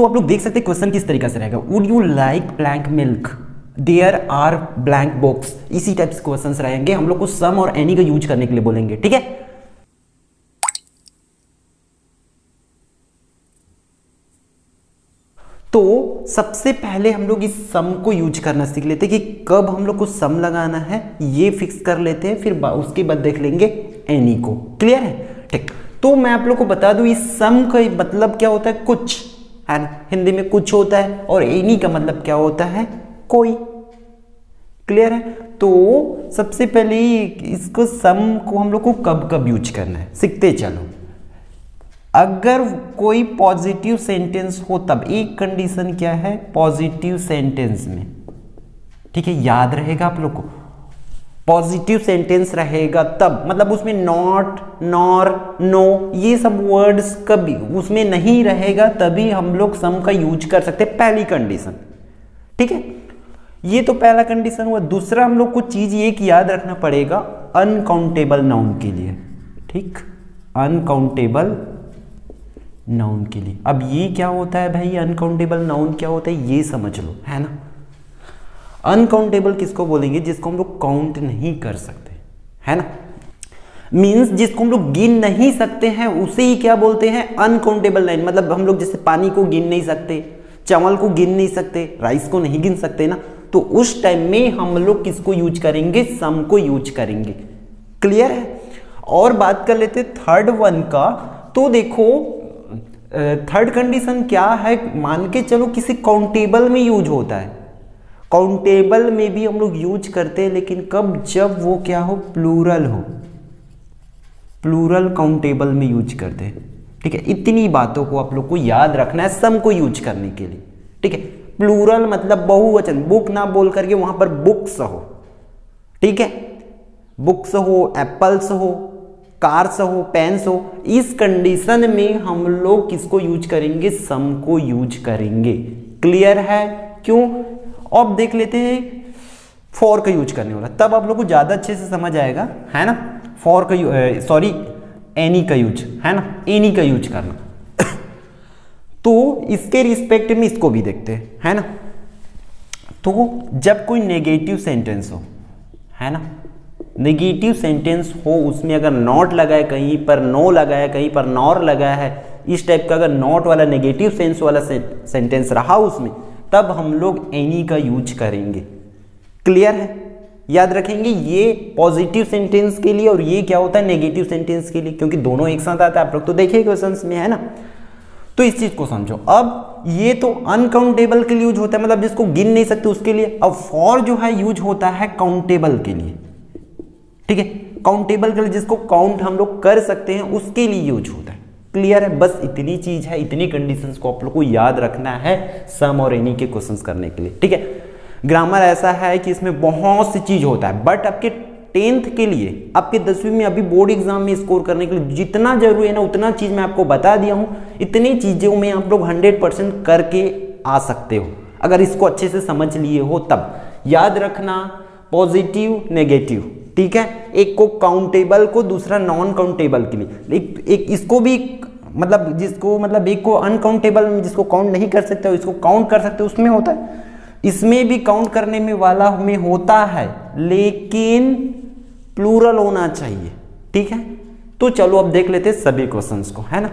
आप लोग देख सकते हैं क्वेश्चन किस तरीके से रहेगा, would you like blank milk, there are blank box, इसी टाइप से क्वेश्चन रहेंगे। हम लोग को सम और एनी का यूज करने के लिए बोलेंगे, ठीक है। तो सबसे पहले हम लोग इस सम को यूज करना सीख लेते हैं कि कब हम लोग को सम लगाना है, ये फिक्स कर लेते हैं, फिर उसके बाद देख लेंगे एनी को। क्लियर है, ठीक। तो मैं आप लोग को बता दूं इस सम का मतलब क्या होता है, कुछ है ना, हिंदी में कुछ होता है, और एनी का मतलब क्या होता है, कोई। क्लियर है। तो सबसे पहले इसको सम को हम लोग को कब कब यूज करना है सीखते चलो। अगर कोई पॉजिटिव सेंटेंस हो तब, एक कंडीशन क्या है पॉजिटिव सेंटेंस में, ठीक है, याद रहेगा आप लोग को। पॉजिटिव सेंटेंस रहेगा तब, मतलब उसमें नॉट, नॉर, नो ये सब वर्ड्स कभी उसमें नहीं रहेगा, तभी हम लोग सम का यूज कर सकते हैं, पहली कंडीशन, ठीक है। ये तो पहला कंडीशन हुआ। दूसरा हम लोग को चीज एक याद रखना पड़ेगा अनकाउंटेबल नाउन के लिए, ठीक, अनकाउंटेबल नाउन के लिए। अब ये क्या होता है भाई, अनकाउंटेबल नाउन क्या होता है ये समझ लो, है ना। अनकाउंटेबल किसको बोलेंगे, जिसको हम लोग काउंट नहीं कर सकते, है ना, मींस जिसको हम लोग गिन नहीं सकते हैं उसे ही क्या बोलते हैं, अनकाउंटेबल नाउन। मतलब हम लोग जैसे पानी को गिन नहीं सकते, चावल को गिन नहीं सकते, राइस को नहीं गिन सकते ना, तो उस टाइम में हम लोग किसको यूज करेंगे, सम को यूज करेंगे। क्लियर है। और बात कर लेते थर्ड वन का। तो देखो थर्ड कंडीशन क्या है, मान के चलो किसी काउंटेबल में यूज होता है, काउंटेबल में भी हम लोग यूज करते हैं, लेकिन कब, जब वो क्या हो, प्लूरल हो, प्लूरल काउंटेबल में यूज करते हैं, ठीक है। इतनी बातों को आप लोग को याद रखना है सम को यूज करने के लिए, ठीक है। प्लूरल मतलब बहुवचन, बुक ना बोल करके वहां पर बुक्स हो, ठीक है, बुक्स हो, एप्पल्स हो, कार्स हो, पेन्स हो, इस कंडीशन में हम लोग किसको यूज करेंगे, सम को यूज करेंगे। क्लियर है। क्यों, अब देख लेते हैं फॉर का यूज करने वाला, तब आप लोग को ज्यादा अच्छे से समझ आएगा, है ना। फॉर का सॉरी एनी का यूज, है ना, एनी का यूज करना। तो इसके रिस्पेक्ट में इसको भी देखते हैं, है ना। तो जब कोई नेगेटिव सेंटेंस हो, है ना, नेगेटिव सेंटेंस हो, उसमें अगर नॉट लगाए कहीं पर, नो लगाया कहीं पर, नॉर लगाया है, इस टाइप का अगर नॉट वाला नेगेटिव सेंस वाला सेंटेंस रहा उसमें, तब हम लोग एनी का यूज करेंगे। क्लियर है। याद रखेंगे ये पॉजिटिव सेंटेंस के लिए और ये क्या होता है नेगेटिव सेंटेंस के लिए, क्योंकि दोनों एक साथ आता है, आप लोग तो देखिए क्वेश्चंस में, है ना। तो इस चीज को समझो। अब ये तो अनकाउंटेबल के लिए यूज होता है, मतलब जिसको गिन नहीं सकते उसके लिए। अब फॉर जो है यूज होता है काउंटेबल के लिए, ठीक है, काउंटेबल के लिए, जिसको काउंट हम लोग कर सकते हैं उसके लिए यूज होता है। क्लियर है। बस इतनी चीज है, इतनी कंडीशंस को आप लोग को याद रखना है सम और एनी के क्वेश्चंस करने के लिए, ठीक है। ग्रामर ऐसा है कि इसमें बहुत सी चीज होता है, बट आपके 10th के लिए, आपके 10वीं में अभी बोर्ड एग्जाम में स्कोर करने के लिए जितना जरूरी है ना उतना चीज मैं आपको बता दिया हूं। इतनी चीजों में आप लोग 100% करके आ सकते हो, अगर इसको अच्छे से समझ लिए हो तब। याद रखना पॉजिटिव नेगेटिव, ठीक है, एक को काउंटेबल को, दूसरा नॉन काउंटेबल के लिए। एक इसको भी मतलब जिसको, मतलब एक को अनकाउंटेबल में जिसको काउंट नहीं कर सकते हो, इसको काउंट कर सकते हो, उसमें होता है। इसमें भी काउंट करने में वाला में होता है, लेकिन प्लूरल होना चाहिए, ठीक है। तो चलो अब देख लेते हैं सभी क्वेश्चंस को, है ना।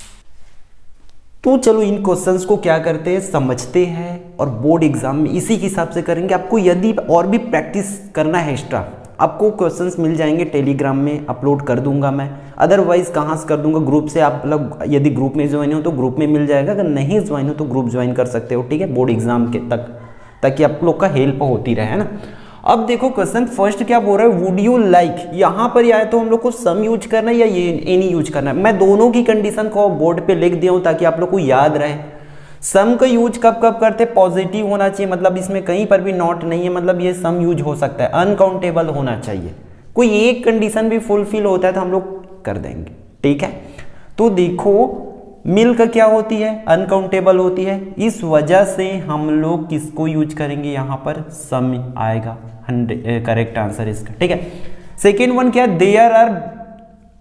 तो चलो इन क्वेश्चंस को क्या करते हैं, समझते हैं, और बोर्ड एग्जाम में इसी के हिसाब से करेंगे। आपको यदि और भी प्रैक्टिस करना है एक्स्ट्रा, आपको क्वेश्चंस मिल जाएंगे टेलीग्राम में, अपलोड कर दूंगा मैं। अदरवाइज कहाँ से कर दूंगा, ग्रुप से। आप लोग यदि ग्रुप में ज्वाइन हो तो ग्रुप में मिल जाएगा, अगर नहीं ज्वाइन हो तो ग्रुप ज्वाइन कर सकते हो, ठीक है, बोर्ड एग्जाम के तक, ताकि आप लोग का हेल्प होती रहे, है ना। अब देखो क्वेश्चन फर्स्ट क्या बोल रहा है, वुड यू लाइक। यहाँ पर या तो हम लोग को सम यूज करना है या ये एनी यूज करना है। मैं दोनों की कंडीशन को बोर्ड पे लिख दिया हूँ ताकि आप लोग को याद रहे। सम का यूज कब कब करते, पॉजिटिव होना चाहिए, मतलब इसमें कहीं पर भी नॉट नहीं है, मतलब ये सम यूज हो सकता है। अनकाउंटेबल होना चाहिए, कोई एक कंडीशन भी फुलफिल होता है तो हम लोग कर देंगे, ठीक है। तो देखो मिल्क क्या होती है, अनकाउंटेबल होती है, इस वजह से हम लोग किसको यूज करेंगे, यहाँ पर सम आएगा, करेक्ट आंसर इसका, ठीक है। सेकेंड वन क्या है, देयर आर,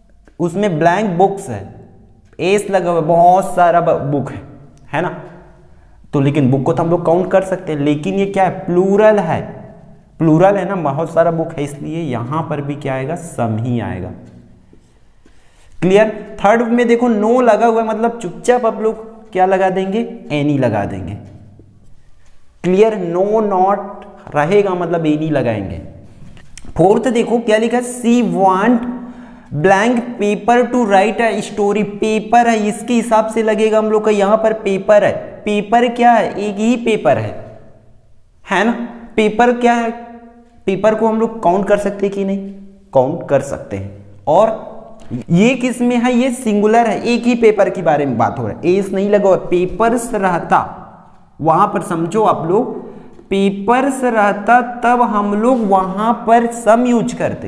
उसमें ब्लैंक बुक्स है, एस लगा हुआ, बहुत सारा बुक है ना। तो लेकिन बुक को तो हम लोग काउंट कर सकते हैं, लेकिन ये क्या है, प्लूरल है, प्लूरल है ना, बहुत सारा बुक है, इसलिए यहां पर भी क्या आएगा, सम ही आएगा। क्लियर। थर्ड में देखो नो लगा हुआ है, मतलब चुपचाप आप लोग क्या लगा देंगे, एनी लगा देंगे। क्लियर। नो नॉट रहेगा मतलब एनी लगाएंगे। फोर्थ देखो क्या लिखा है, she want blank paper to write a story. Paper है, इसके हिसाब से लगेगा हम लोग का, यहां पर पेपर है, पेपर क्या है, एक ही पेपर है ना। पेपर क्या है, पेपर को हम लोग काउंट कर सकते हैं कि नहीं, काउंट कर सकते हैं। और ये किस में है, ये सिंगुलर है, एक ही पेपर के बारे में बात हो रहा है, एस नहीं लगा हुआ, पेपर्स रहता, वहां पर समझो आप लोग, पेपर्स रहता तब हम लोग वहां पर सम यूज करते,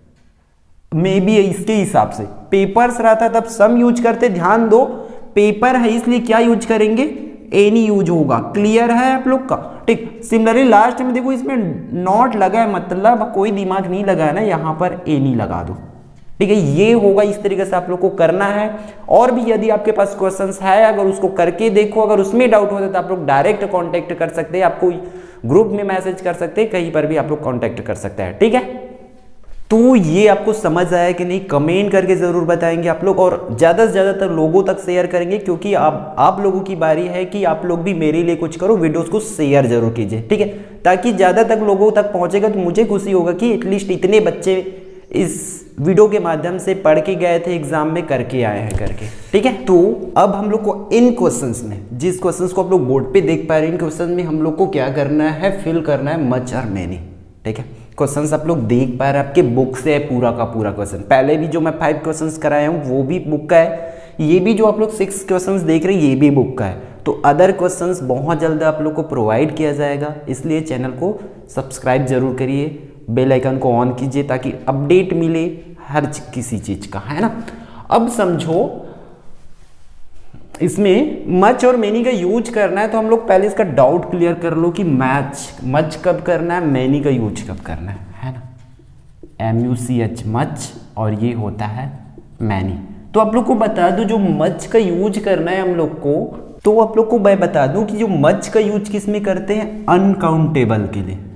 मे बी इसके हिसाब से पेपर्स रहता तब सम यूज करते। ध्यान दो, पेपर है इसलिए क्या यूज करेंगे, एनी यूज होगा। क्लियर है आप लोग का, ठीक। सिमिलरली लास्ट में देखो इसमें नॉट लगा है, मतलब कोई दिमाग नहीं लगा है ना, यहां पर एनी लगा दो, ठीक है। ये होगा, इस तरीके से आप लोग को करना है। और भी यदि आपके पास क्वेश्चंस है, अगर उसको करके देखो, अगर उसमें डाउट होता है तो आप लोग डायरेक्ट कांटेक्ट कर सकते हैं, आपको ग्रुप में मैसेज कर सकते हैं, कहीं पर भी आप लोग कांटेक्ट कर सकते हैं, ठीक है। तो ये आपको समझ आया कि नहीं, कमेंट करके जरूर बताएंगे आप लोग, और ज्यादा से ज्यादातर लोगों तक शेयर करेंगे, क्योंकि आप लोगों की बारी है कि आप लोग भी मेरे लिए कुछ करो, वीडियोस को शेयर जरूर कीजिए, ठीक है, ताकि ज्यादा तक लोगों तक पहुंचेगा तो मुझे खुशी होगा कि एटलीस्ट इतने बच्चे इस वीडियो के माध्यम से पढ़ के गए थे, एग्जाम में करके आए हैं करके, ठीक है। तो अब हम लोग को इन क्वेश्चंस में, जिस क्वेश्चंस को आप लोग बोर्ड पे देख पा रहे हैं, इन क्वेश्चन में हम लोग को क्या करना है, फिल करना है मच और मैनी, ठीक है। क्वेश्चंस आप लोग देख पा रहे हैं, आपके बुक से है पूरा का पूरा क्वेश्चन। पहले भी जो मैं 5 क्वेश्चंस कराया हूँ वो भी बुक का है, ये भी जो आप लोग 6 क्वेश्चंस देख रहे हैं ये भी बुक का है। तो अदर क्वेश्चंस बहुत जल्द आप लोग को प्रोवाइड किया जाएगा, इसलिए चैनल को सब्सक्राइब जरूर करिए, बेल आइकन को ऑन कीजिए ताकि अपडेट मिले हर किसी चीज का, है ना। अब समझो इसमें मच और मैनी का यूज करना है, तो हम लोग पहले इसका डाउट क्लियर कर लो कि मच कब करना है, मैनी का यूज कब करना है ना। MUCH मच, और ये होता है मैनी। तो आप लोग को बता दूं, जो मच का यूज करना है हम लोग को, तो आप लोग को मैं बता दूं कि जो मच का यूज किस में करते हैं, अनकाउंटेबल के लिए।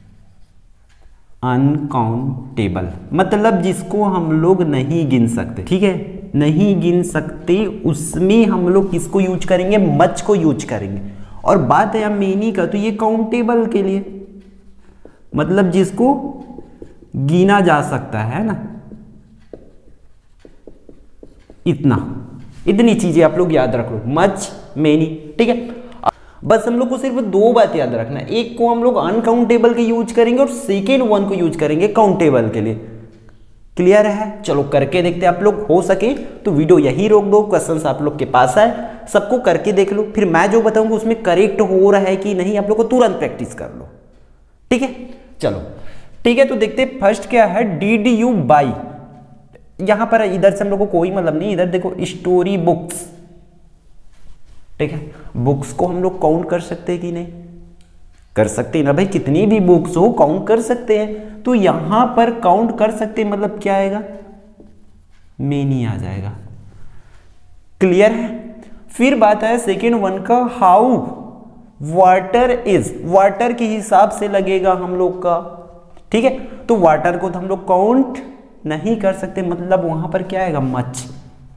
अनकाउंटेबल मतलब जिसको हम लोग नहीं गिन सकते, ठीक है, नहीं गिन सकते, उसमें हम लोग किसको यूज करेंगे, मच को यूज करेंगे। और बात है मैनी का, तो ये काउंटेबल के लिए, मतलब जिसको गिना जा सकता है ना, इतनी चीजें आप लोग याद रख लो, मच मैनी, ठीक है। बस हम लोग को सिर्फ 2 बात याद रखना है, एक को हम लोग अनकाउंटेबल के यूज करेंगे और सेकेंड वन को यूज करेंगे काउंटेबल के लिए। क्लियर है, चलो करके देखते हैं आप लोग, हो सके तो वीडियो यही रोक दो, क्वेश्चंस आप लोग के पास है, सबको करके देख लो, फिर मैं जो बताऊंगा उसमें करेक्ट हो रहा है कि नहीं आप लोग को तुरंत प्रैक्टिस कर लो, ठीक है। चलो ठीक है, तो देखते हैं फर्स्ट क्या है, डिड यू बाई। यहां पर इधर से हम लोग को कोई मतलब नहीं, इधर देखो स्टोरी बुक्स, ठीक है। बुक्स को हम लोग काउंट कर सकते हैं कि नहीं, कर सकते हैं ना भाई, कितनी भी बुक्स हो काउंट कर सकते हैं। तो यहां पर काउंट कर सकते हैं मतलब क्या आएगा, मेनी आ जाएगा। क्लियर है। फिर बात है सेकेंड वन का, हाउ वाटर इज, वाटर के हिसाब से लगेगा हम लोग का, ठीक है। तो वाटर को तो हम लोग काउंट नहीं कर सकते, मतलब वहां पर क्या आएगा, मच।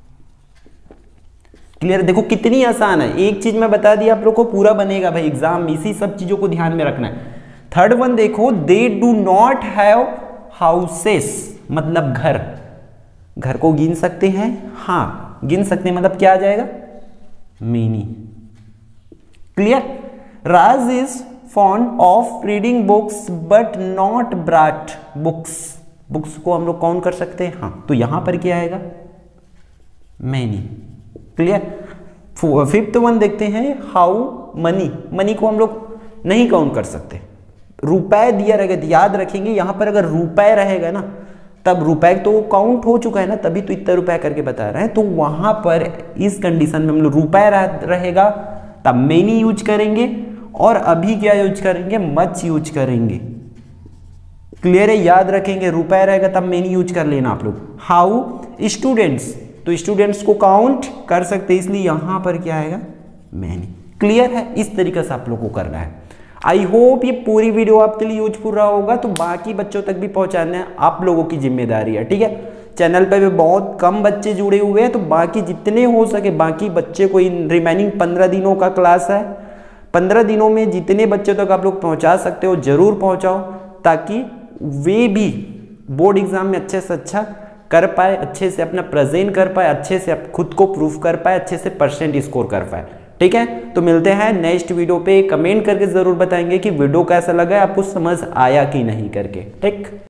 क्लियर। देखो कितनी आसान है, एक चीज मैं बता दी आप लोग को, पूरा बनेगा भाई एग्जाम में, इसी सब चीजों को ध्यान में रखना है। थर्ड वन देखो, they do not have houses, मतलब घर, घर को गिन सकते हैं, हाँ गिन सकते हैं, मतलब क्या आ जाएगा, many. Clear. Raj is fond of reading books but not brought books, books को हम लोग काउंट कर सकते हैं, हाँ, तो यहां पर क्या आएगा, मेनी। क्लियर। फिफ्थ वन देखते हैं, हाउ मनी, मनी को हम लोग नहीं काउंट कर सकते, रुपए दिया रहेगा, याद रखेंगे यहां पर अगर रुपए रहेगा ना, तब रुपए तो काउंट हो चुका है ना, तभी तो इतना रुपए करके बता रहे हैं, तो वहां पर इस कंडीशन में हम लोग रुपए रहेगा तब मेनी यूज करेंगे, और अभी क्या यूज करेंगे, मच यूज करेंगे। क्लियर है, याद रखेंगे, रुपए रहेगा तब मेनी यूज कर लेना आप लोग। हाउ स्टूडेंट्स, तो स्टूडेंट्स को काउंट कर सकते, इसलिए यहां पर क्या आएगा, मैनी। क्लियर है? इस तरीके से आप लोग को करना है। आई होप ये पूरी वीडियो आपके लिए यूजफुल रहा होगा, तो बाकी बच्चों तक भी पहुंचाना आप लोगों की जिम्मेदारी है, ठीक है। चैनल पे भी बहुत कम बच्चे जुड़े हुए हैं, तो बाकी जितने हो सके बाकी बच्चे को इन रिमेनिंग 15 दिनों का क्लास है, 15 दिनों में जितने बच्चों तक आप लोग पहुंचा सकते हो जरूर पहुंचाओ, ताकि वे भी बोर्ड एग्जाम में अच्छे से अच्छा कर पाए, अच्छे से अपना प्रेजेंट कर पाए, अच्छे से खुद को प्रूफ कर पाए, अच्छे से परसेंट स्कोर कर पाए, ठीक है। तो मिलते हैं नेक्स्ट वीडियो पे। कमेंट करके जरूर बताएंगे कि वीडियो कैसा लगा है, आपको समझ आया कि नहीं करके, ठीक।